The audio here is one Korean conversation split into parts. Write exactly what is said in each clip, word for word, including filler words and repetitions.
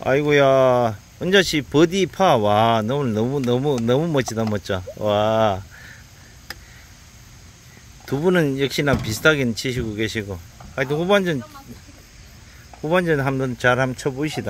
아이고야, 은자씨 버디 파. 와, 너무 너무 너무 너무 멋지다. 멋져. 와, 두 분은 역시나 비슷하게 치시고 계시고. 하여튼 후반전 후반전 한번 잘 한번 쳐보시다.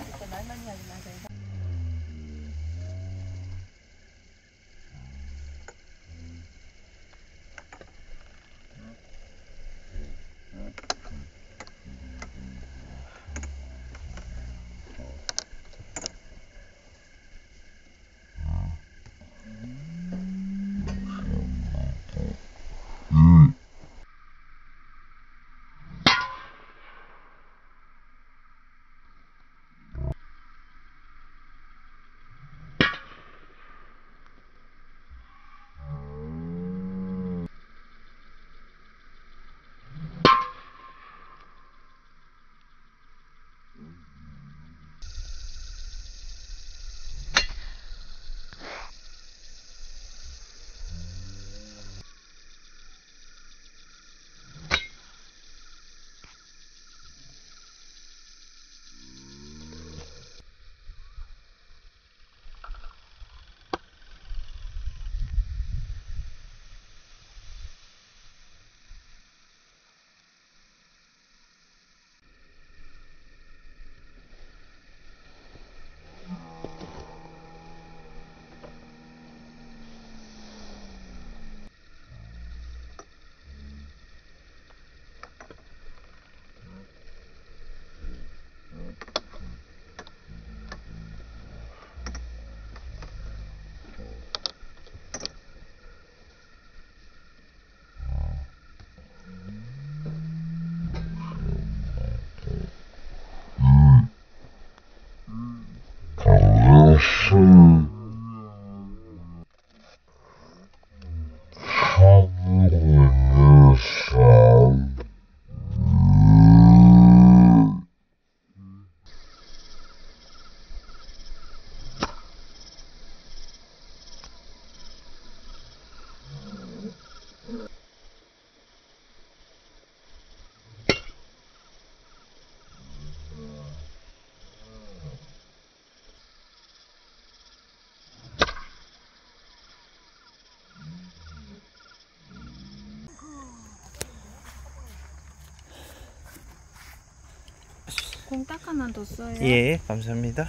공 딱 하나 더 써요. 예, 감사합니다.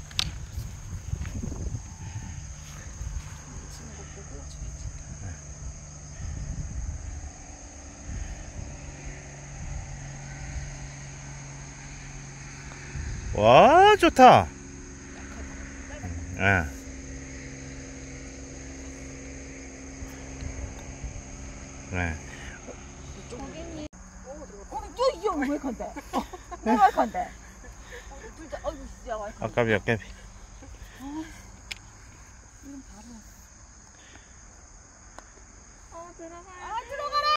와, 좋다. 예. 네. 왜 건데? 왜 건데? 둘다 어이 진짜 와. 아깝이 아깝이. 이건 바로. 어 들어가요. 아 들어가라.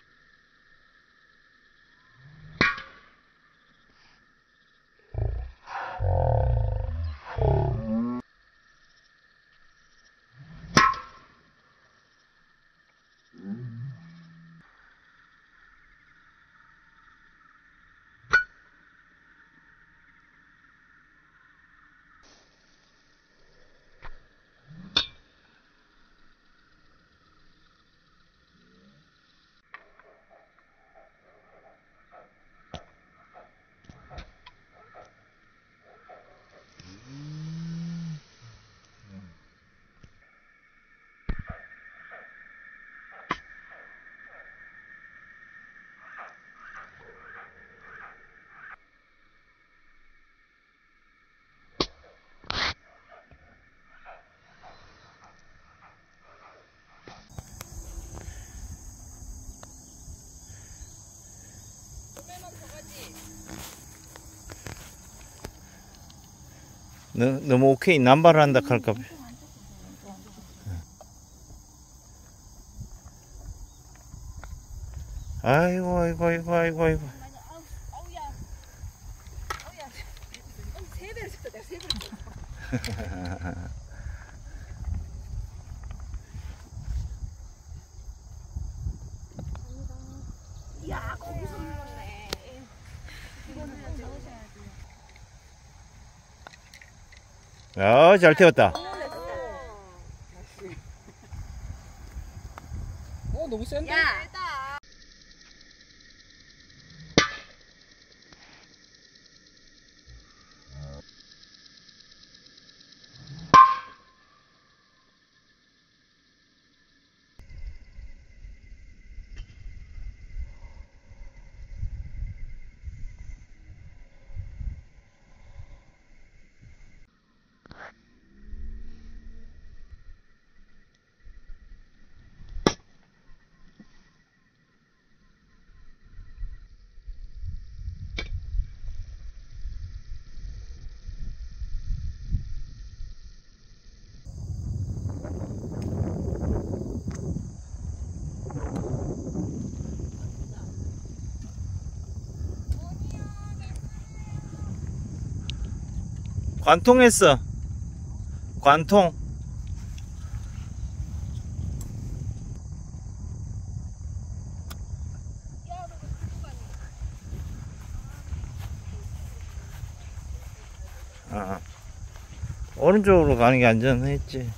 너, 너무 오케이 남발을 한다 할까 봐. 아이고 아이고 아이고 아이고 아이고. 어우야. 어우야. 세 배를 쳤다. 내가 세 배를 쳤다. 야, 거기서 눌렀네. 이거는 넣으셔야 돼요. 야, 잘 태웠다. 어 너무 센데? 야. 관통했어. 관통. 아, 오른쪽으로 가는 게 안전했지.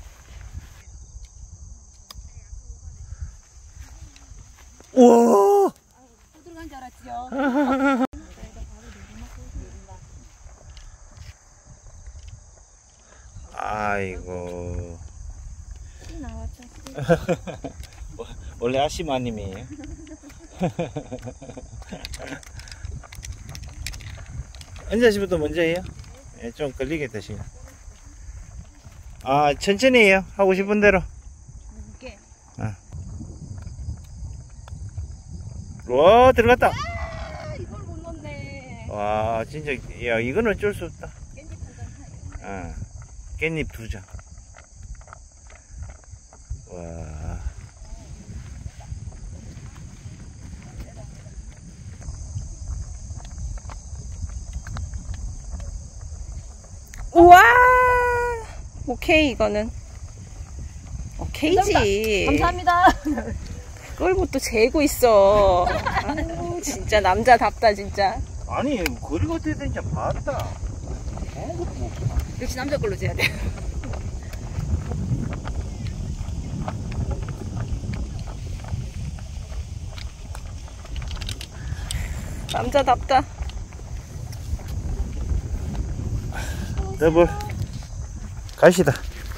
우와! 또 들어간 줄 알았지요. 아이고. 씨 나왔다. 원래 아시마님이에요. 언제부터 먼저 해요? 예, 좀 걸리겠다, 지금. 아, 천천히 해요. 하고 싶은 대로. 이게. 아. 와, 들어갔다. 아 이걸 못 넣네. 와, 진짜, 야, 이건 어쩔 수 없다. 깻잎 한장 사요. 아, 깻잎 두 장. 와. 우와! 오케이, 이거는. 오케이지. 감사합니다. 그걸 뭐 또 재고 있어. 아유, 진짜 남자답다, 진짜. 아니, 거리가 어떻게 되는지 봤다. 아무것도 못 봐. 역시 남자 걸로 재야 돼. 남자답다. 더블. 가시다.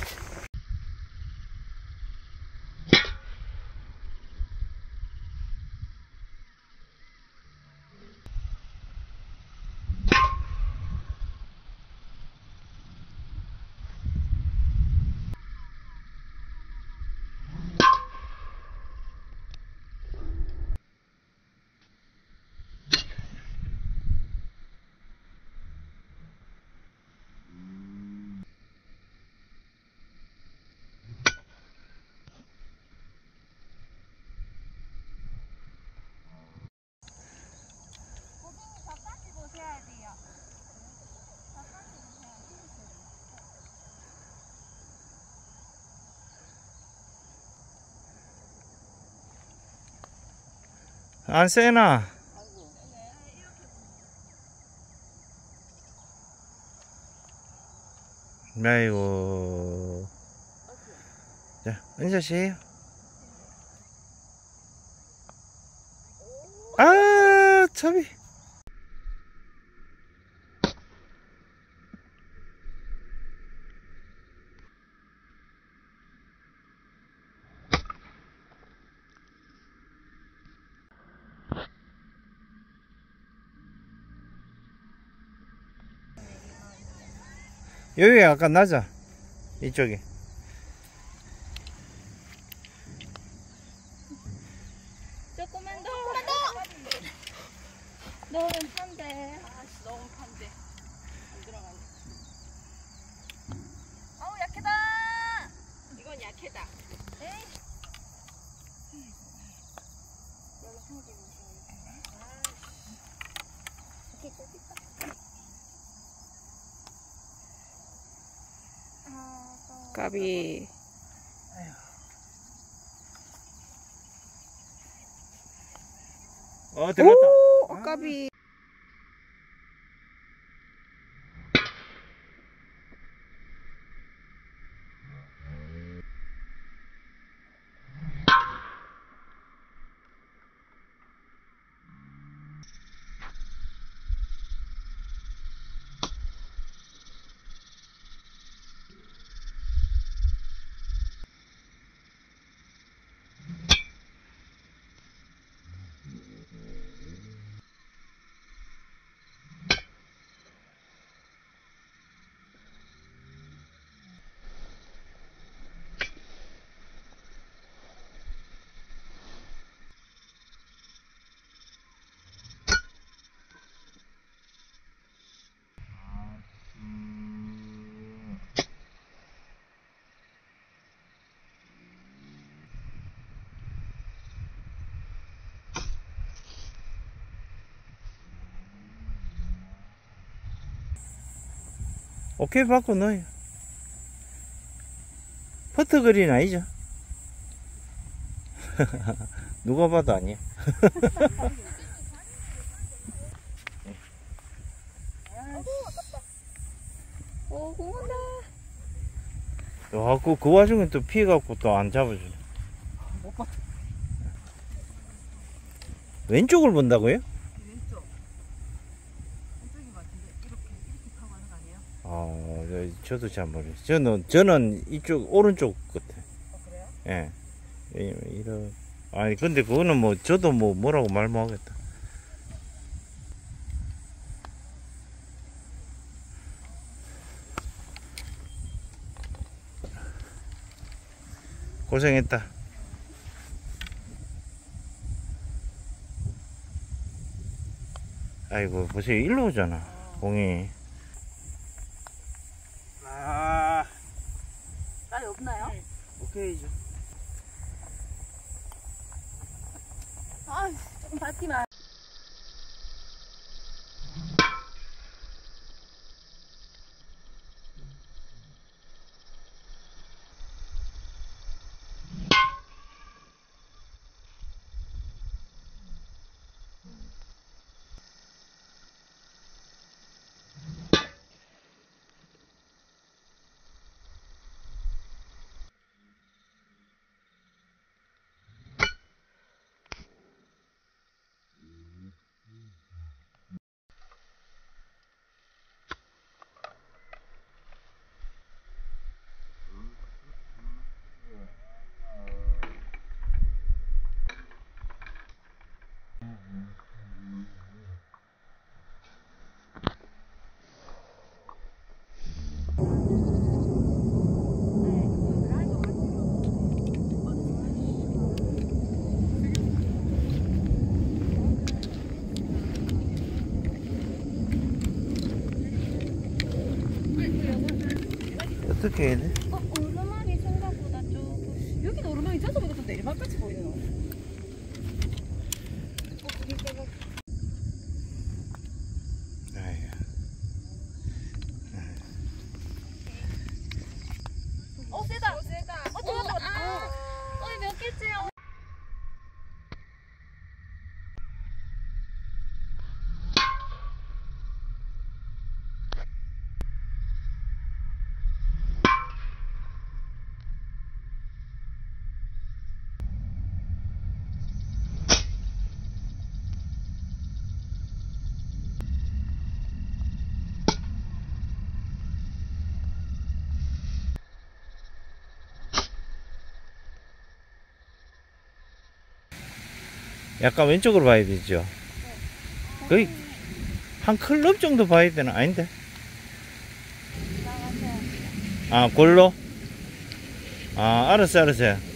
안 세나? 아이고. 자, 은서씨 해요. 아, 참이. 여기가 약간 낮아. 이쪽이. 조금만 더. 조금만 더. 너무 판데. 아씨 너무 판데. 안 들어가네. 어우 약해다. 이건 약해다. 에이. 까비. 어, 들어갔다. 오, 까비. 오케이 받고 넣어요. 퍼트 그린 아니죠? 누가 봐도 아니야. 오, 공원다. 아, 그, 그 와중에 또 피해갖고 또 안 잡아주네. 못 봤다. 왼쪽을 본다고요? 왼쪽. 왼쪽인 것 같은데 이렇게 이렇게 타고 가는 거 아니에요? 아, 저- 저도 잘 모르겠어요. 저는, 저는 이쪽, 오른쪽 끝에. 어 그래요? 예. 왜냐면 이런, 아니, 근데 그거는 뭐, 저도 뭐, 뭐라고 말 못하겠다. 고생했다. 아이고, 보세요. 일로 오잖아. 공이. 아, 날이 없나요? 오케이죠. 아 조금 밟기만. 어떻게 해야 돼? 어, 오르막이 생각보다 조금. 여기는 오르막이 저쪽보다 더 내리막같이 보이네요. 아이고. 어 세다. 어 세다. 어 들어갔다. 아, 어, 몇 개째야? 약간 왼쪽으로 봐야 되죠? 거의 한 클럽 정도 봐야 되나? 아닌데? 아, 골로? 아, 알았어, 알았어.